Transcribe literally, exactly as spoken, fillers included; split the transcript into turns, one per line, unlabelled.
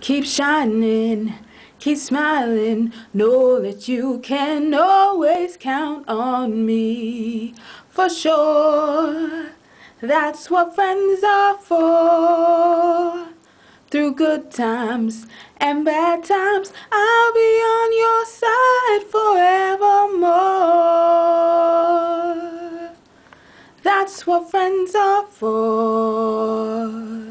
Keep shining, keep smiling, know that you can always count on me. For sure, that's what friends are for. Through good times and bad times, I'll be on your side forevermore. That's what friends are for.